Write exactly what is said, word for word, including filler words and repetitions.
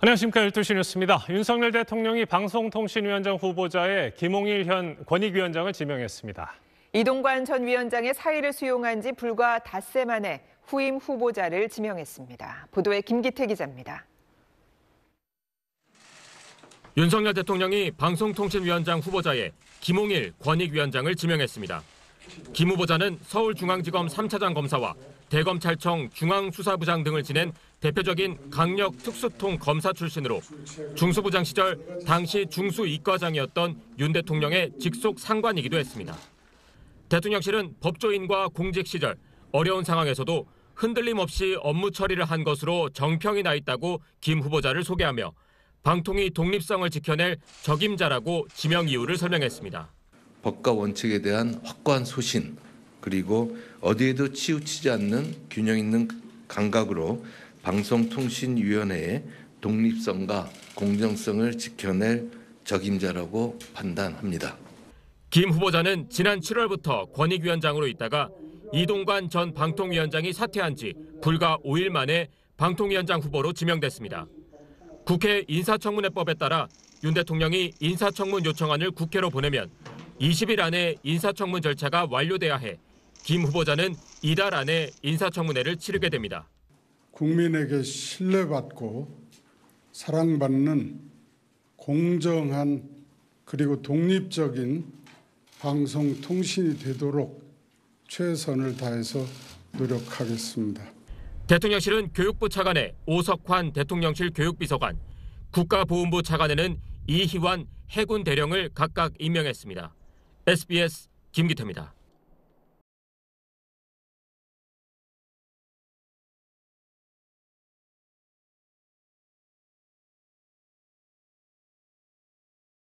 안녕하십니까. 열두 시 뉴스입니다. 윤석열 대통령이 방송통신위원장 후보자에 김홍일 현 권익위원장을 지명했습니다. 이동관 전 위원장의 사의를 수용한 지 불과 닷새 만에 후임 후보자를 지명했습니다. 보도에 김기태 기자입니다. 윤석열 대통령이 방송통신위원장 후보자에 김홍일 권익위원장을 지명했습니다. 김 후보자는 서울중앙지검 삼 차장 검사와 대검찰청 중앙수사부장 등을 지낸 대표적인 강력 특수통 검사 출신으로 중수부장 시절 당시 중수이과장이었던 윤 대통령의 직속 상관이기도 했습니다. 대통령실은 법조인과 공직 시절 어려운 상황에서도 흔들림 없이 업무 처리를 한 것으로 정평이 나 있다고 김 후보자를 소개하며 방통위 독립성을 지켜낼 적임자라고 지명 이유를 설명했습니다. 법과 원칙에 대한 확고한 소신, 그리고 어디에도 치우치지 않는 균형 있는 감각으로 방송통신위원회의 독립성과 공정성을 지켜낼 적임자라고 판단합니다. 김 후보자는 지난 칠월부터 권익위원장으로 있다가 이동관 전 방통위원장이 사퇴한 지 불과 오 일 만에 방통위원장 후보로 지명됐습니다. 국회 인사청문회법에 따라 윤 대통령이 인사청문 요청안을 국회로 보내면 이십 일 안에 인사청문 절차가 완료돼야 해 김 후보자는 이달 안에 인사청문회를 치르게 됩니다. 국민에게 신뢰받고 사랑받는 공정한 그리고 독립적인 방송통신이 되도록 최선을 다해서 노력하겠습니다. 대통령실은 교육부 차관에 오석환 대통령실 교육비서관, 국가보훈부 차관에는 이희환 해군 대령을 각각 임명했습니다. 에스비에스 김기태입니다.